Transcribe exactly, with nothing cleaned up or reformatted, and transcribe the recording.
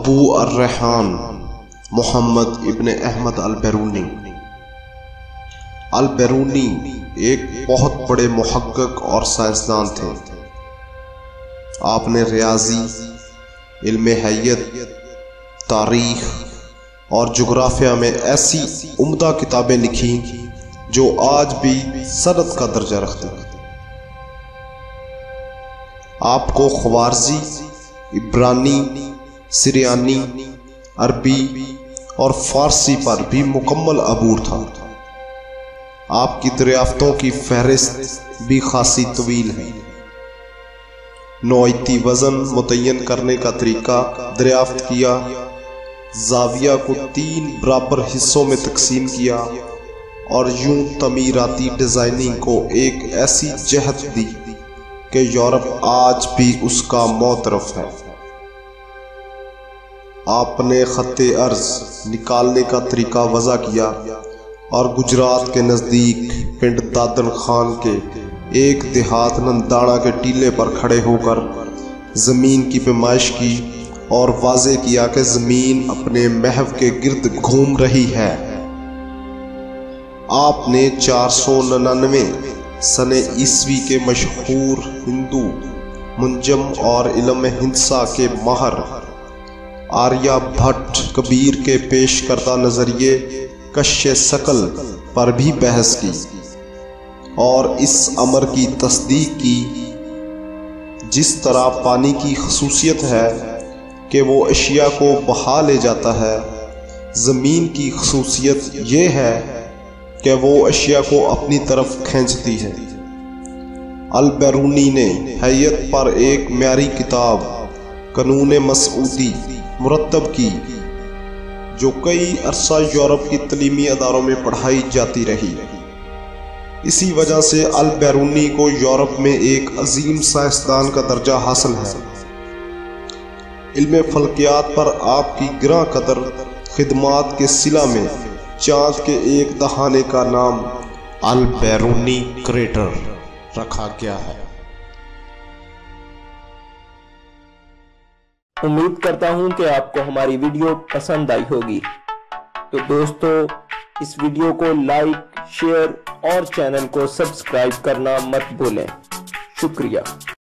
अबू अर्रैहान मोहम्मद इब्न अहमद अल-बैरूनी। अल-बैरूनी एक बहुत बड़े मुहक्किक और साइंसदान थे। आपने रियाजी, इल्म हैयत, तारीख और जुग्राफिया में ऐसी उम्दा किताबें लिखी जो आज भी सनद का दर्जा रखती हैं। आपको ख्वारजी, इब्रानी, सिरियानी, अरबी और फारसी पर भी मुकम्मल अबूर था। आपकी दरियाफ्तों की फहरिस्त भी खासी तवील है। नौईती वज़न मुतय्यन करने का तरीका दरियाफ्त किया, जाविया को तीन बराबर हिस्सों में तकसीम किया और यूं तमीराती डिज़ाइनिंग को एक ऐसी जहत दी कि यूरोप आज भी उसका मोतरफ है। आपने खत्ते अर्ज निकालने का तरीका वज़ा किया और गुजरात के नज़दीक पिंड दादन खान के एक देहात नंदाना के टीले पर खड़े होकर ज़मीन की पैमाइश की और वाज़े किया कि ज़मीन अपने महव के गिर्द घूम रही है। आपने चार सौ निन्यानवे सने ईस्वी के मशहूर हिंदू मुंजम और इल्म हिंसा के माहर आर्यभट्ट कबीर के पेश करदा नज़रिए कश्य सकल पर भी बहस की और इस अमर की तस्दीक की, जिस तरह पानी की खसूसियत है कि वो अशिया को बहा ले जाता है, ज़मीन की खसूसियत ये है कि वो अशिया को अपनी तरफ खींचती है। अल-बैरूनी ने हैयत पर एक म्यारी किताब कानून मसऊदी मुरतब की जो कई अरसा यूरोप की तलीमी अदारों में पढ़ाई जाती रही। इसी वजह से अल-बैरूनी को यूरोप में एक अजीम साइंसदान का दर्जा हासिल है। इल्म फल्कियात पर आपकी गिरां कदर खिदमात के सिला में चांद के एक दहाने का नाम अल-बैरूनी क्रेटर रखा गया है। उम्मीद करता हूं कि आपको हमारी वीडियो पसंद आई होगी। तो दोस्तों, इस वीडियो को लाइक, शेयर और चैनल को सब्सक्राइब करना मत भूलें। शुक्रिया।